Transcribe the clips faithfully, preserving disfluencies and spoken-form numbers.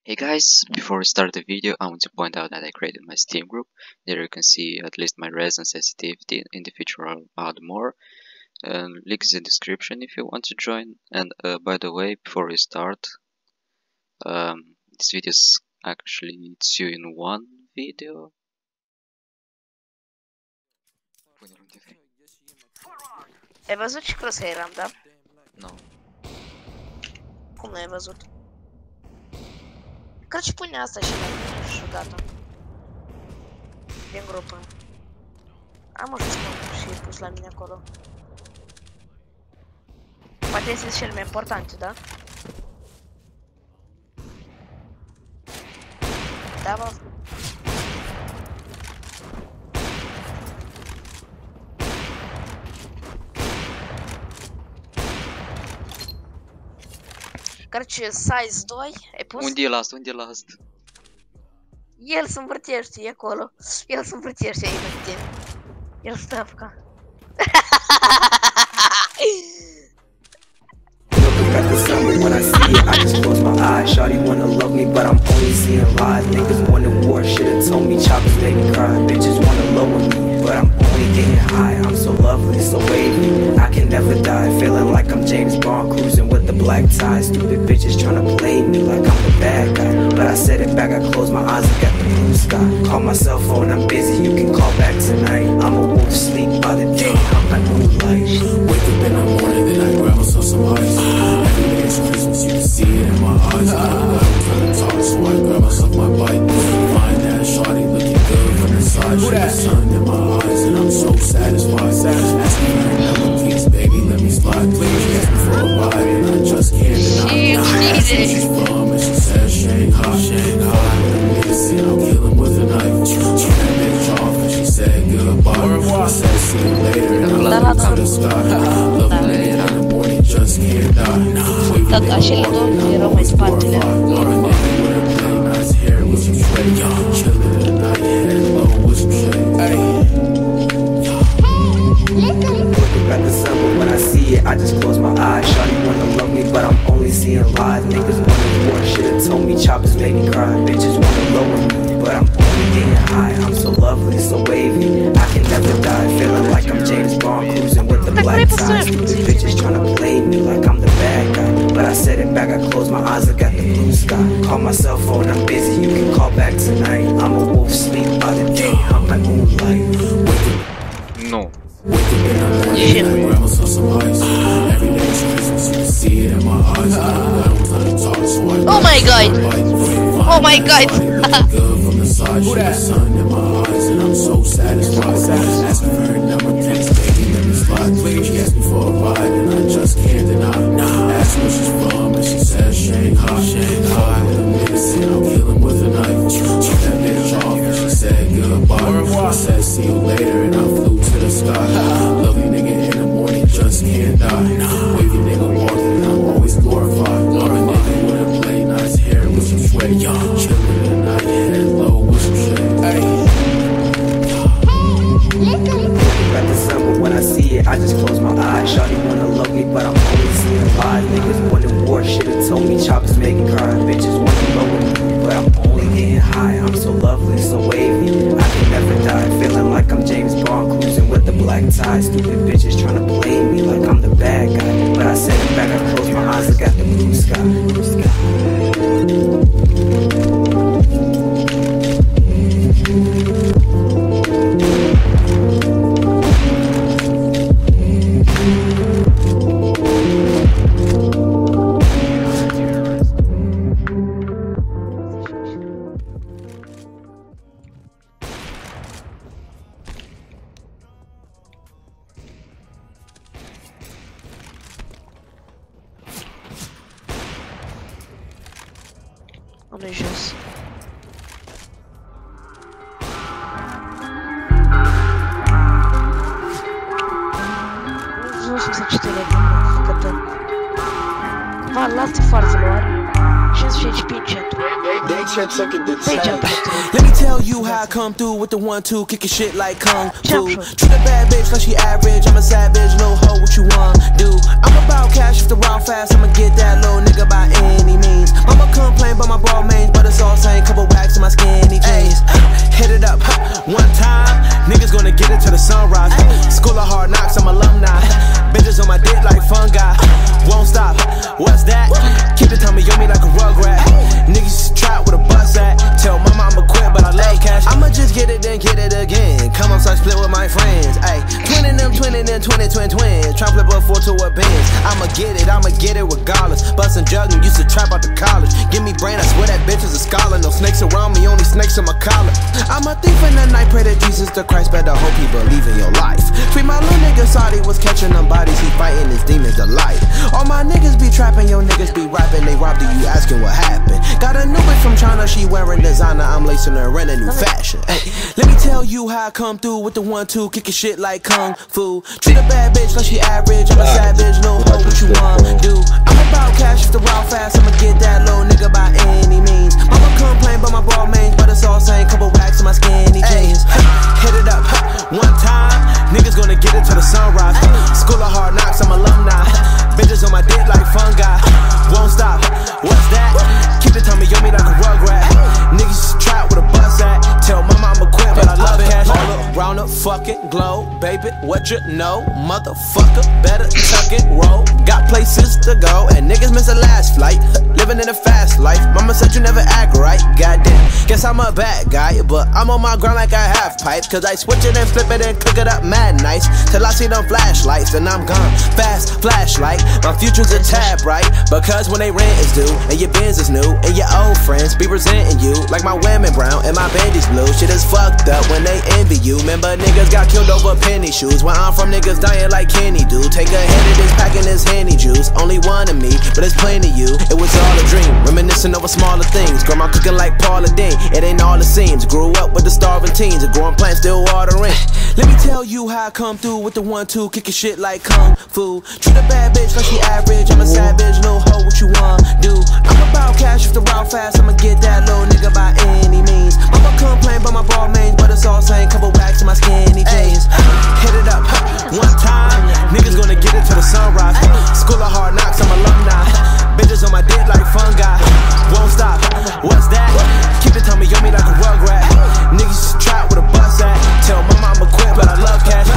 Hey guys, before we start the video, I want to point out that I created my Steam group. There you can see at least my res and sensitivity. In the future I'll add more. And link is in the description if you want to join. And uh, by the way, before we start, um, this video is actually two in one video. Ai văzut ce crosshair am, da? No. Cum nu ai văzut? Cred și pune asta și la mine și gata. Din grupă. Am o să spun și pus la mine acolo. Poate este cel mai important, da? Da, bă. Короче, size doi, ai pus? Unde e last? Unde e last? El se învârtește, e acolo. El se învârtește aici pe tine. El stă apucat. At the summer when I see it, I just close my eyes. Shawty wanna love me, but I'm only seeing lies. Niggas wanted war, should've told me choppers made me cry. Bitches wanna lower me, but I'm only getting high. I'm so lovely, so wavy, I can never die. Feeling like I'm James Bond, cruising with the black tie. Stupid bitches tryna play me like I'm the bad guy, but I said it back, I close my eyes, I got the blue sky. Call my cell phone, I'm busy, you can call back tonight. I'm a wolf, sleep by the day, I'm like moonlight. Wake up in the morning, then I grab myself some ice. Every day is Christmas, you can see it in my eyes. I don't know how to talk, so I grab myself my bike. Find that shawty looking good from the side. She the sun in my eyes, and I'm so satisfied. Asking her number, please, baby, let me slide. Please, ask me for a ride, and I just can't deny. Asked where she's from, and she says Shanghai. Shanghai, let me see, I'll kill him with a knife. Turn that bitch off, and she said goodbye. I said see you later, and I looked to the sky. Love me in the morning, just can't die. Так, а ще льдом і робить спателя. At the summer when I see it, I just close my eyes. Shawty wanna love me, but I'm only seeing lies. Niggas wanna war, should've told me choppers made me cry. Bitches wanna lower me, but I'm only getting high. I'm so lovely, so wavy, I can never die. Feeling like I'm James Bond, cruising with the black tie. Stupid bitches tryna play me like I'm the bad guy, but I said it back, I close my eyes, I got the blue sky. Call my cell phone, I'm busy, you can call back tonight. I'm a wolf, sleep by the day, I'm like moonlight. No. Wake up in the morning, I grab myself some ice. Every day is Christmas, you can see it in my eyes. I don't know how to talk, so I Oh my god! Oh my god! good from the side. She the sun in my eyes, and I'm so satisfied. Asking for her number, please, baby, let me slide. She asked me for a ride, and I just can't deny. Asked where she's from, and she says Shanghai. Shanghai, let me see, I'll kill him with a knife. Turn that bitch off, and she said goodbye. I said see you later, and I flew to the sky. Lovely nigga in the morning, just can't die. Wavy nigga walking, I'm always glorified. Laura nigga wanna play nice hair with some sweat. Chillin' at night, head low with some shit. At the summer when I see it, I just close my eyes. Shawty wanna love me, but I'm only seeing lies. Niggas wanted war, should've told me choppers make me cry. Bitches wanna lower me, but I'm only getting high. I'm so lovely, so wavy, I can never die. Feeling like I'm James Bond, cruising with the black tie. Stupid bitches tryna play me like I'm the bad guy, but I said it back, I close my eyes, I got the blue sky. Blue sky. On est juste. восемьдесят четыре КТ. Два ласта фарзлуар. шестьдесят эйч пи центр. Let me tell you how I come through with the one two, kicking shit like kung fu. Treat a bad bitch like she average. I'm a savage, little hoe, what you want do? I'm about cash if the raw fast. I'ma get that little nigga by any means. Mama complain about my ball mains, but split with my friends. Ayy, twin them, twin them, twin twin twins. Try flip a four to a Benz. I'ma get it, I'ma get it regardless. Bustin' juggin', used to trap out the college. Give me brain, I swear that bitch is a scholar. No snakes around me, only snakes in my collar. I'm a thief in the night, pray that Jesus the Christ better hope he believe in your life. Free my little nigga, Saudi was catching them bodies, he fighting his demons delight. All my niggas be trapping, your niggas be rapping, they robbed you, you asking what happened. Got a new bitch from China, she wearing designer, I'm lacing her in a new fashion. Ay, let me tell you how I come through with the one two, kicking shit like kung fu. Treat a bad bitch like she average, I'm a savage, no hoe, what you want do. I'm about cash, if the route fast, I'ma get that little nigga by any means. Mama complain about my ball mains, but it's all same, couple wax in my skinny jeans. Hit it up, one time, niggas gonna get it till the sunrise. School of hard knocks, I'm alumni. Bitches on my dick like fungi. Won't stop, what's that? Keep the tummy on me like a rugrat. Niggas just trap with a bus at. Tell mama I'm a quit, but I love it. All up, round up, fucking glow, baby, what you know? Motherfucker, better tuck it, roll. Got places to go, and niggas miss the last flight. Living in a fast life, mama said you never act right. Goddamn, guess I'm a bad guy, but I'm on my grind like I have pipe. Cause I switch it and flip it and cook it up mad nice. Till I see them flashlights, and I'm gone. Fast flashlight, my future's a tab, right? Because when they rent is due, and your Benz is new, and your old friends be presenting you like my women brown and my bandies blue. Shit is fucked up when they envy you. Remember niggas got killed over penny shoes. Where I'm from, niggas dying like Kenny do. Take a hit of this packing this Henny juice. Only one of me, but it's plenty you. It was all a dream, reminiscing over smaller things. Grandma cooking like Paula Deen. It ain't all it seems. Grew up with the starving teens, a growing plant still watering. Let me tell you how I come through with the one two, kicking shit like kung fu. Treat a bad bitch like she average, I'm a savage, no hoe, what you want do. I'm about cash, if the route fast, I'ma get that little nigga by any means. Mama complain about my ball mains, but it's all same, couple wax in my skinny jeans. Hit it up, one time, niggas gonna get it till the sunrise. School of hard knocks, I'm alumni. Bitches on my dick like fungi. Won't stop, what's that? Keep the tummy on me like a rugrat. Niggas just trap with a bus at. Tell mama I'm a quit, but I love cash.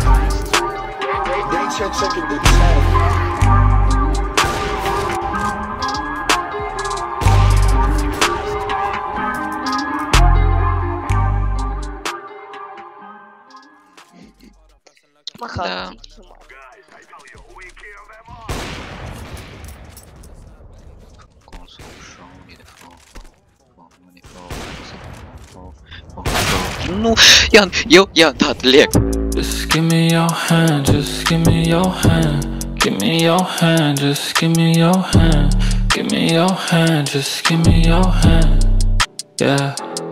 They check checking the tag. Да. Ну, Ян, йо, Ян, да, Лек. Just give me your hand, just give me your hand. Give me your hand, just give me your hand. Give me your hand, just give me your hand. Yeah.